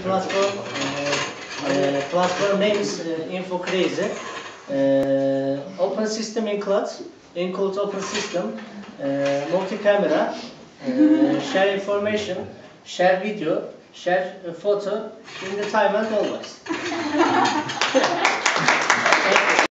platform. Platform name is InfoCrazy. Open system includes open system, multi-camera, share information, share video, share photo in the time and always.